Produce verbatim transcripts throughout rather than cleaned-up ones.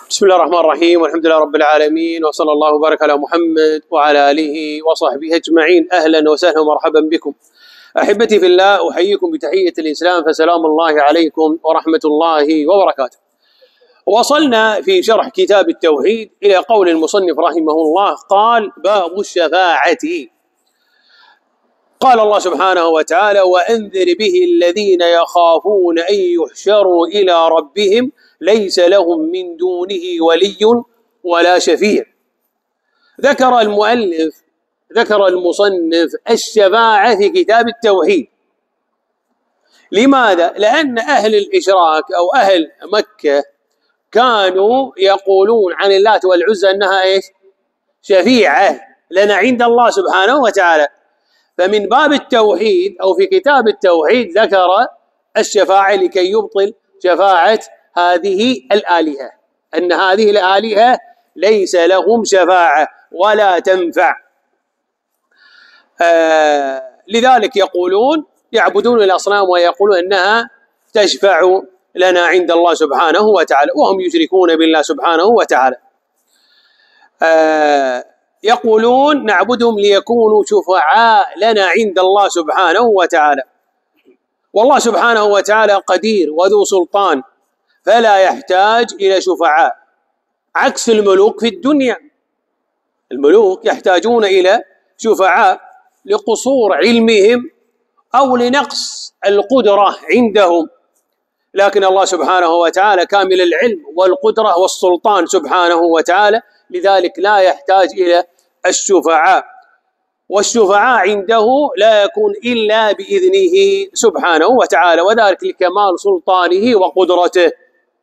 بسم الله الرحمن الرحيم، والحمد لله رب العالمين، وصلى الله وبارك على محمد وعلى آله وصحبه أجمعين. أهلا وسهلا ومرحبا بكم أحبتي في الله، أحييكم بتحية الإسلام، فسلام الله عليكم ورحمة الله وبركاته. وصلنا في شرح كتاب التوحيد إلى قول المصنف رحمه الله، قال: باب الشفاعة. قال الله سبحانه وتعالى: وأنذر به الذين يخافون أن يحشروا إلى ربهم ليس لهم من دونه ولي ولا شفيع. ذكر المؤلف ذكر المصنف الشفاعة في كتاب التوحيد. لماذا؟ لأن أهل الإشراك أو أهل مكة كانوا يقولون عن اللات والعزى أنها إيش؟ شفيعة لنا عند الله سبحانه وتعالى. فمن باب التوحيد أو في كتاب التوحيد ذكر الشفاعة لكي يبطل شفاعة هذه الآلهة، أن هذه الآلهة ليس لهم شفاعة ولا تنفع. آه لذلك يقولون يعبدون الأصنام ويقولون أنها تشفع لنا عند الله سبحانه وتعالى، وهم يشركون بالله سبحانه وتعالى. آه يقولون نعبدهم ليكونوا شفعاء لنا عند الله سبحانه وتعالى. والله سبحانه وتعالى قدير وذو سلطان، فلا يحتاج إلى شفعاء، عكس الملوك في الدنيا. الملوك يحتاجون إلى شفعاء لقصور علمهم أو لنقص القدرة عندهم، لكن الله سبحانه وتعالى كامل العلم والقدرة والسلطان سبحانه وتعالى، لذلك لا يحتاج إلى الشفعاء، والشفعاء عنده لا يكون إلا بإذنه سبحانه وتعالى، وذلك لكمال سلطانه وقدرته.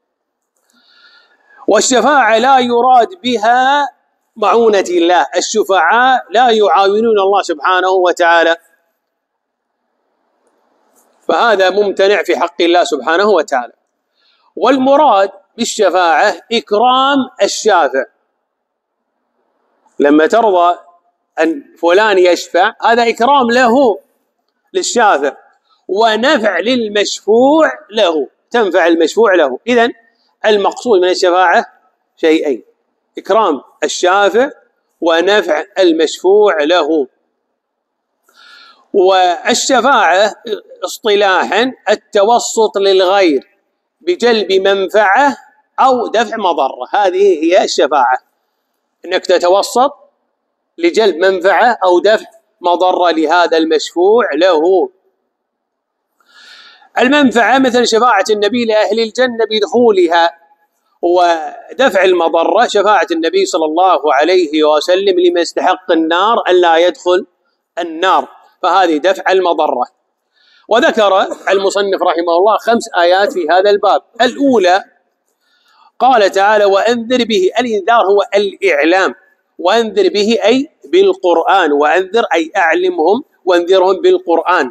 والشفاعة لا يراد بها معونة الله، الشفعاء لا يعاونون الله سبحانه وتعالى، فهذا ممتنع في حق الله سبحانه وتعالى. والمراد بالشفاعة إكرام الشافع، لما ترضى أن فلان يشفع هذا إكرام له للشافع، ونفع للمشفوع له، تنفع المشفوع له. إذن المقصود من الشفاعة شيئين: إكرام الشافع ونفع المشفوع له. والشفاعة اصطلاحا التوسط للغير بجلب منفعة أو دفع مضرة، هذه هي الشفاعة، أنك تتوسط لجلب منفعة أو دفع مضرة لهذا المشفوع له. المنفعة مثل شفاعة النبي لأهل الجنة بدخولها، ودفع المضرة شفاعة النبي صلى الله عليه وسلم لمن يستحق النار أن لا يدخل النار، فهذه دفع المضرة. وذكر المصنف رحمه الله خمس آيات في هذا الباب. الأولى قال تعالى: وأنذر به. الإنذار هو الإعلام، وأنذر به أي بالقرآن، وأنذر أي أعلمهم وأنذرهم بالقرآن.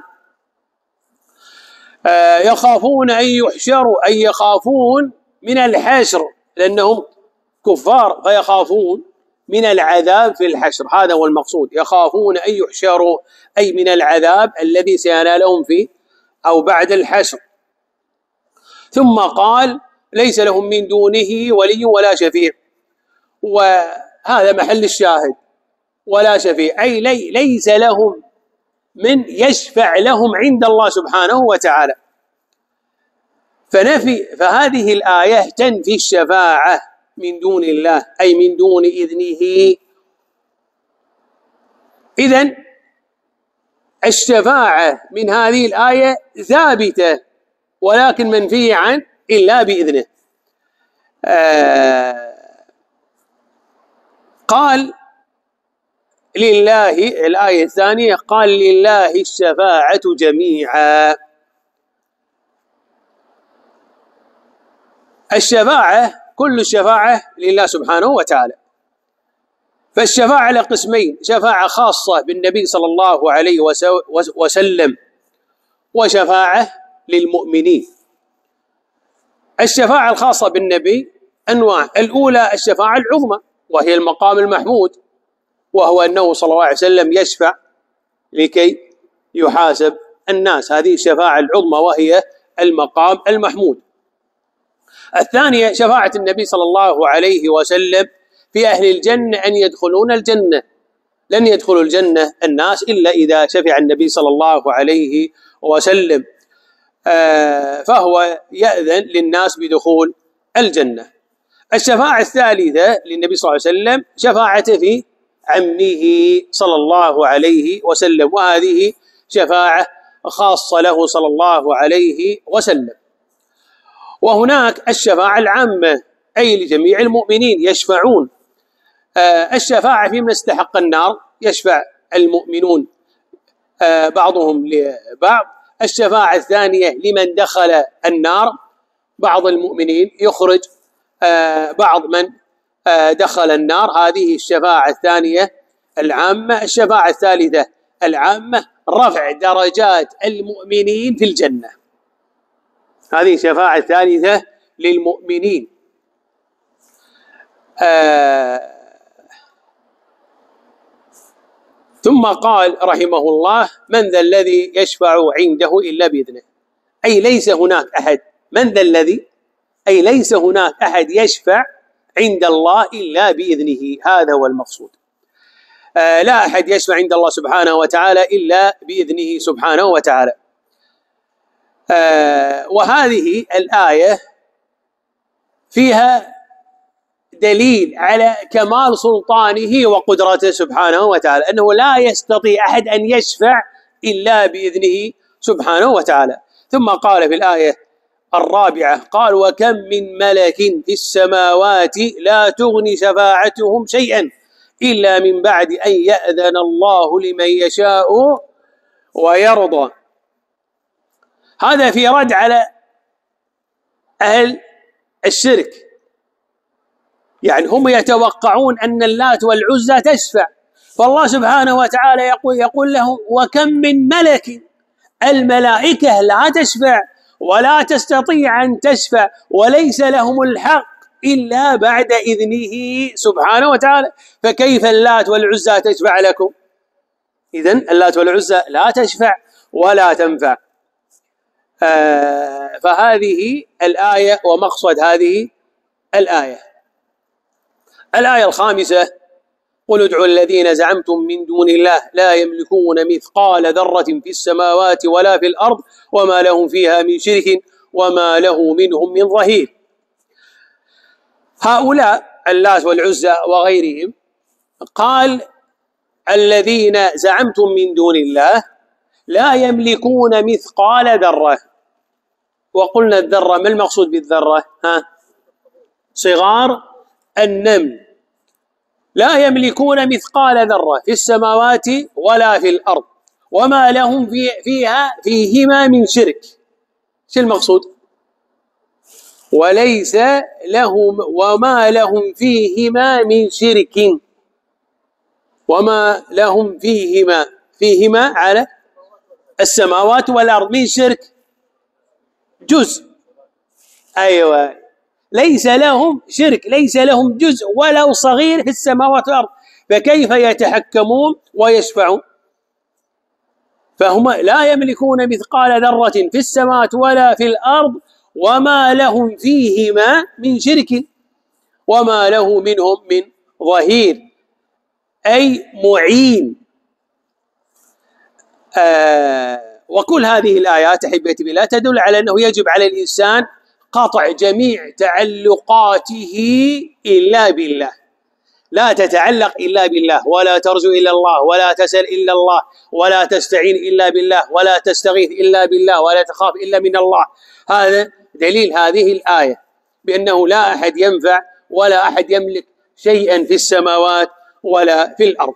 آه يخافون أن يحشروا، أي يخافون من الحشر لأنهم كفار، فيخافون من العذاب في الحشر، هذا هو المقصود. يخافون أن يحشروا أي من العذاب الذي سينالهم في أو بعد الحشر. ثم قال: ليس لهم من دونه ولي ولا شفيع، وهذا محل الشاهد، ولا شفيع أي لي ليس لهم من يشفع لهم عند الله سبحانه وتعالى. فنفي فهذه الآية تنفي الشفاعة من دون الله، أي من دون إذنه. إذن الشفاعة من هذه الآية ثابتة، ولكن منفية عن إلا بإذنه. آه قال لله، الآية الثانية قال: لله الشفاعة جميعا. الشفاعة كل الشفاعة لله سبحانه وتعالى. فالشفاعة لقسمين: شفاعة خاصة بالنبي صلى الله عليه وسلم، وشفاعة للمؤمنين. الشفاعة الخاصة بالنبي أنواع: الأولى الشفاعة العظمى، وهي المقام المحمود، وهو أنه صلى الله عليه وسلم يشفع لكي يحاسب الناس، هذه الشفاعة العظمى وهي المقام المحمود. الثانية شفاعة النبي صلى الله عليه وسلم في أهل الجنة أن يدخلون الجنة. لن يدخلوا الجنة الناس إلا إذا شفع النبي صلى الله عليه وسلم، فهو يأذن للناس بدخول الجنة. الشفاعة الثالثة للنبي صلى الله عليه وسلم شفاعته في عمه صلى الله عليه وسلم، وهذه شفاعة خاصة له صلى الله عليه وسلم. وهناك الشفاعة العامة أي لجميع المؤمنين يشفعون. الشفاعة في من استحق النار يشفع المؤمنون بعضهم لبعض. الشفاعة الثانية لمن دخل النار، بعض المؤمنين يخرج بعض من دخل النار، هذه الشفاعة الثانية العامة. الشفاعة الثالثة العامة رفع درجات المؤمنين في الجنة، هذه شفاعة ثالثة للمؤمنين. آه ثم قال رحمه الله: من ذا الذي يشفع عنده إلا بإذنه، أي ليس هناك أحد. من ذا الذي أي ليس هناك أحد يشفع عند الله إلا بإذنه، هذا هو المقصود. آه لا أحد يشفع عند الله سبحانه وتعالى إلا بإذنه سبحانه وتعالى. آه وهذه الآية فيها دليل على كمال سلطانه وقدرته سبحانه وتعالى، أنه لا يستطيع أحد أن يشفع إلا بإذنه سبحانه وتعالى. ثم قال في الآية الرابعة قال: وكم من ملك في السماوات لا تغني شفاعتهم شيئا إلا من بعد أن يأذن الله لمن يشاء ويرضى. هذا في رد على أهل الشرك، يعني هم يتوقعون أن اللات والعزى تشفع، فالله سبحانه وتعالى يقول, يقول لهم: وكم من ملك، الملائكة لا تشفع ولا تستطيع أن تشفع وليس لهم الحق إلا بعد إذنه سبحانه وتعالى، فكيف اللات والعزى تشفع لكم؟ إذن اللات والعزى لا تشفع ولا تنفع. آه فهذه الآية ومقصد هذه الآية. الآية الخامسة: قل ادعوا الذين زعمتم من دون الله لا يملكون مثقال ذرة في السماوات ولا في الأرض وما لهم فيها من شرك وما له منهم من ظهير. هؤلاء اللات والعزى وغيرهم قال: الذين زعمتم من دون الله لا يملكون مثقال ذرة. وقلنا الذرة، ما المقصود بالذرة؟ ها؟ صغار النمل. لا يملكون مثقال ذرة في السماوات ولا في الأرض وما لهم في فيها فيهما من شرك. شو المقصود؟ وليس لهم وما لهم فيهما من شرك، وما لهم فيهما فيهما على السماوات والأرض من شرك جزء. أيوة، ليس لهم شرك، ليس لهم جزء ولو صغير في السماوات والأرض، فكيف يتحكمون ويشفعون؟ فهم لا يملكون مثقال ذرة في السماوات ولا في الأرض وما لهم فيهما من شرك وما له منهم من ظهير، أي معين. آه وكل هذه الآيات أحبتي بالله تدل على أنه يجب على الإنسان قطع جميع تعلقاته إلا بالله، لا تتعلق إلا بالله، ولا ترجو إلا الله، ولا تسأل إلا الله، ولا تستعين إلا بالله، ولا تستغيث إلا بالله، ولا تخاف إلا من الله. هذا دليل هذه الآية بأنه لا أحد ينفع ولا أحد يملك شيئا في السماوات ولا في الأرض.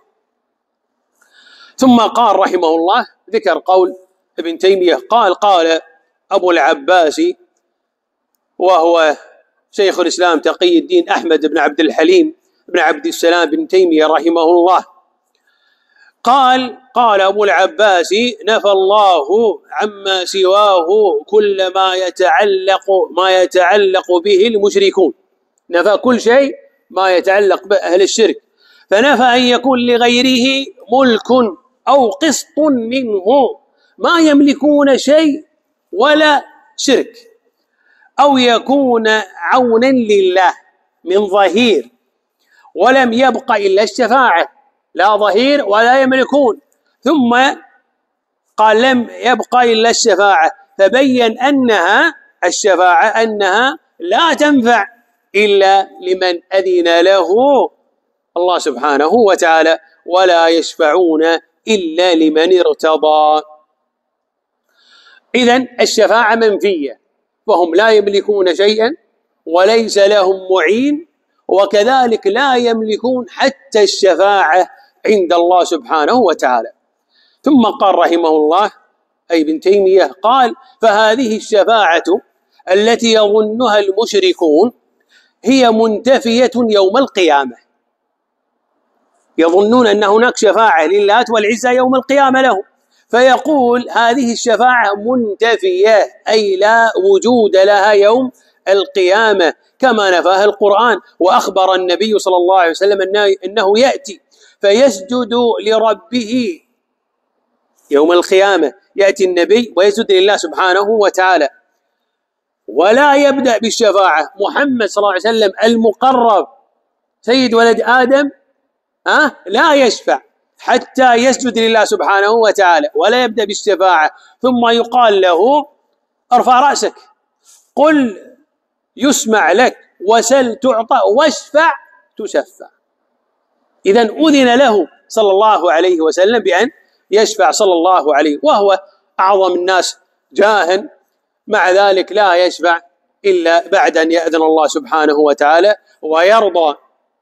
ثم قال رحمه الله، ذكر قول ابن تيمية قال: قال أبو العباس وهو شيخ الإسلام تقي الدين أحمد بن عبد الحليم بن عبد السلام بن تيمية رحمه الله، قال: قال أبو العباس: نفى الله عما سواه كل ما يتعلق ما يتعلق به المشركون، نفى كل شيء ما يتعلق بأهل الشرك، فنفى أن يكون لغيره ملك أو قسط منه، ما يملكون شيء ولا شرك. أو يكون عونا لله من ظهير، ولم يبق إلا الشفاعة، لا ظهير ولا يملكون، ثم قال لم يبق إلا الشفاعة، فبين أنها الشفاعة أنها لا تنفع إلا لمن أذن له الله سبحانه وتعالى، ولا يشفعون إلا لمن ارتضى. إذن الشفاعة منفية، فهم لا يملكون شيئا وليس لهم معين، وكذلك لا يملكون حتى الشفاعة عند الله سبحانه وتعالى. ثم قال رحمه الله أي ابن تيمية قال: فهذه الشفاعة التي يظنها المشركون هي منتفية يوم القيامة، يظنون أن هناك شفاعة للات والعزى يوم القيامة له، فيقول هذه الشفاعة منتفية أي لا وجود لها يوم القيامة، كما نفاها القرآن. وأخبر النبي صلى الله عليه وسلم أنه يأتي فيسجد لربه يوم القيامة، يأتي النبي ويسجد لله سبحانه وتعالى، ولا يبدأ بالشفاعة. محمد صلى الله عليه وسلم المقرب سيد ولد آدم أه؟ لا يشفع حتى يسجد لله سبحانه وتعالى، ولا يبدأ بالشفاعة، ثم يقال له: ارفع رأسك، قل يسمع لك، وسل تعطى، واشفع تشفع. إذن أذن له صلى الله عليه وسلم بأن يشفع صلى الله عليه، وهو أعظم الناس جاها، مع ذلك لا يشفع إلا بعد أن يأذن الله سبحانه وتعالى ويرضى.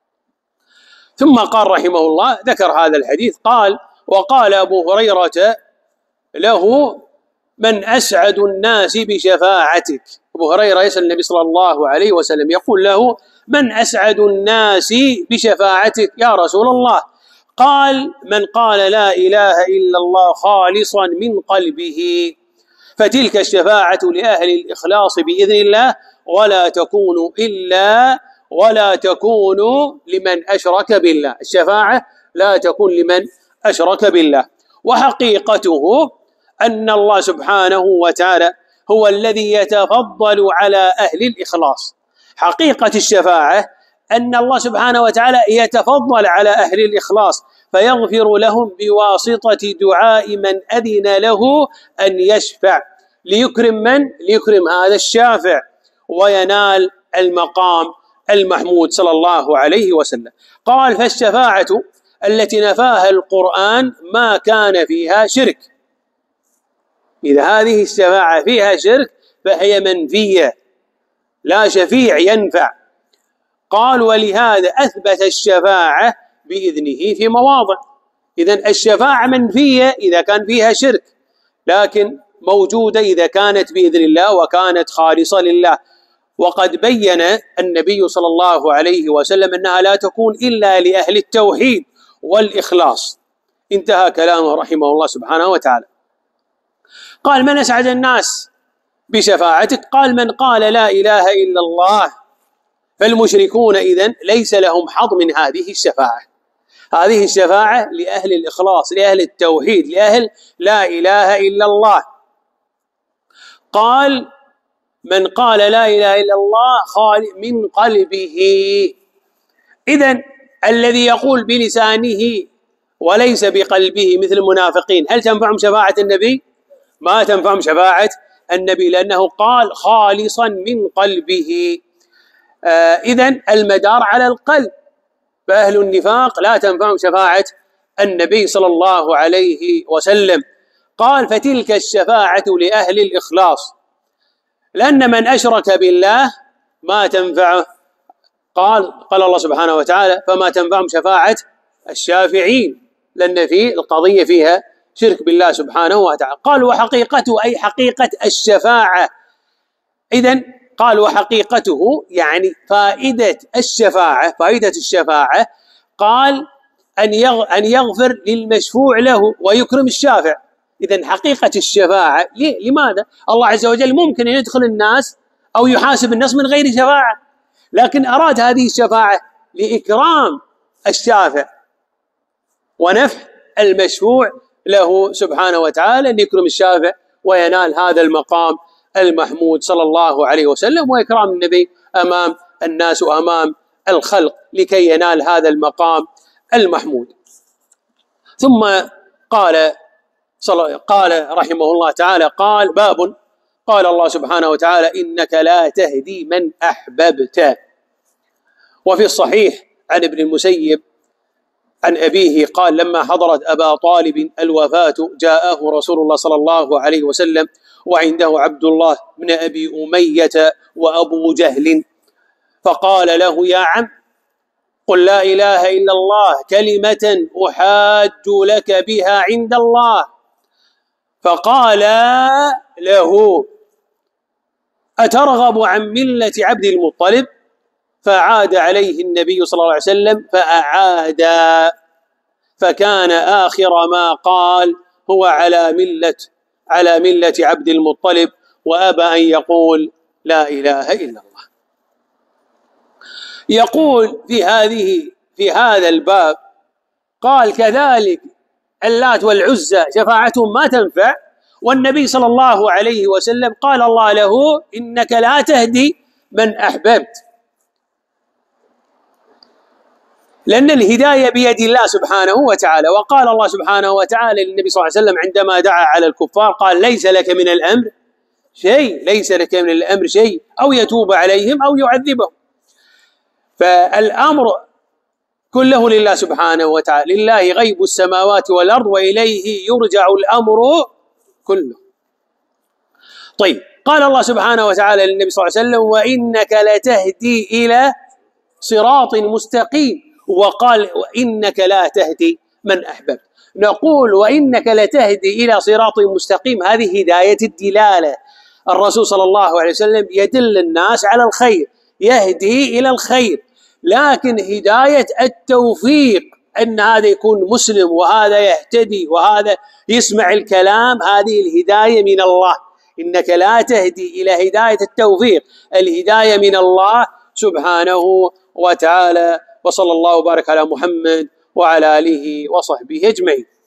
ثم قال رحمه الله ذكر هذا الحديث قال: وقال أبو هريرة له: من أسعد الناس بشفاعتك. أبو هريرة يسأل النبي صلى الله عليه وسلم يقول له: من أسعد الناس بشفاعتك يا رسول الله؟ قال: من قال لا إله إلا الله خالصا من قلبه، فتلك الشفاعة لأهل الإخلاص بإذن الله، ولا تكون إلا ولا تكون لمن أشرك بالله. الشفاعة لا تكون لمن أشرك بالله. وحقيقته أن الله سبحانه وتعالى هو الذي يتفضل على أهل الإخلاص. حقيقة الشفاعة أن الله سبحانه وتعالى يتفضل على أهل الإخلاص، فيغفر لهم بواسطة دعاء من أذن له أن يشفع، ليكرم من؟ ليكرم هذا الشافع وينال المقام المحمود صلى الله عليه وسلم. قال: فالشفاعة التي نفاها القرآن ما كان فيها شرك. إذا هذه الشفاعة فيها شرك فهي منفية، لا شفيع ينفع. قال: ولهذا أثبت الشفاعة بإذنه في مواضع. إذن الشفاعة منفية إذا كان فيها شرك، لكن موجودة إذا كانت بإذن الله وكانت خالصة لله. وقد بين النبي صلى الله عليه وسلم أنها لا تكون إلا لأهل التوحيد والإخلاص. انتهى كلامه رحمه الله سبحانه وتعالى. قال: من أسعد الناس بشفاعتك؟ قال: من قال لا إله إلا الله. فالمشركون إذن ليس لهم حظ من هذه الشفاعة. هذه الشفاعة لأهل الإخلاص، لأهل التوحيد، لأهل لا إله إلا الله. قال: من قال لا إله إلا الله خالٍ من قلبه. إذن الذي يقول بلسانه وليس بقلبه مثل المنافقين، هل تنفعهم شفاعة النبي؟ ما تنفعهم شفاعة النبي، لأنه قال خالصا من قلبه. آه إذن المدار على القلب، فأهل النفاق لا تنفعهم شفاعة النبي صلى الله عليه وسلم. قال: فتلك الشفاعة لأهل الإخلاص، لأن من أشرك بالله ما تنفعه. قال قال الله سبحانه وتعالى: فما تنفعهم شفاعة الشافعين، لأن في القضية فيها شرك بالله سبحانه وتعالى. قال: وحقيقته أي حقيقة الشفاعة. إذن قال: وحقيقته يعني فائدة الشفاعة، فائدة الشفاعة قال أن يغفر للمشفوع له ويكرم الشافع. إذن حقيقة الشفاعة لماذا؟ الله عز وجل ممكن أن يدخل الناس أو يحاسب الناس من غير شفاعة، لكن أراد هذه الشفاعة لإكرام الشافع ونفع المشفوع له سبحانه وتعالى، أن يكرم الشافع وينال هذا المقام المحمود صلى الله عليه وسلم، وإكرام النبي أمام الناس وأمام الخلق لكي ينال هذا المقام المحمود. ثم قال قال رحمه الله تعالى قال باب قال الله سبحانه وتعالى إنك لا تهدي من أحببت. وفي الصحيح عن ابن المسيب عن أبيه قال لما حضرت أبا طالب الوفاة جاءه رسول الله صلى الله عليه وسلم وعنده عبد الله بن أبي أمية وأبو جهل، فقال له يا عم قل لا إله إلا الله كلمة أحاج لك بها عند الله. فقال له أترغب عن ملة عبد المطلب؟ فعاد عليه النبي صلى الله عليه وسلم فأعاد، فكان آخر ما قال هو على ملة على ملة عبد المطلب، وأبى أن يقول لا إله إلا الله. يقول في هذه في هذا الباب قال كذلك اللات والعزى شفاعتهم ما تنفع، والنبي صلى الله عليه وسلم قال الله له إنك لا تهدي من أحببت، لأن الهداية بيد الله سبحانه وتعالى. وقال الله سبحانه وتعالى للنبي صلى الله عليه وسلم عندما دعا على الكفار قال ليس لك من الأمر شيء ليس لك من الأمر شيء أو يتوب عليهم أو يعذبهم. فالأمر كله لله سبحانه وتعالى، لله غيب السماوات والأرض وإليه يرجع الأمر كله. طيب قال الله سبحانه وتعالى للنبي صلى الله عليه وسلم وإنك لتهدي إلى صراط مستقيم، وقال وإنك لا تهدي من أحببت. نقول وإنك لتهدي إلى صراط مستقيم، هذه هداية الدلالة. الرسول صلى الله عليه وسلم يدل الناس على الخير، يهدي إلى الخير، لكن هداية التوفيق أن هذا يكون مسلم وهذا يهتدي وهذا يسمع الكلام، هذه الهداية من الله. إنك لا تهدي إلى هداية التوفيق، الهداية من الله سبحانه وتعالى. وصلى الله وبارك على محمد وعلى آله وصحبه أجمعين.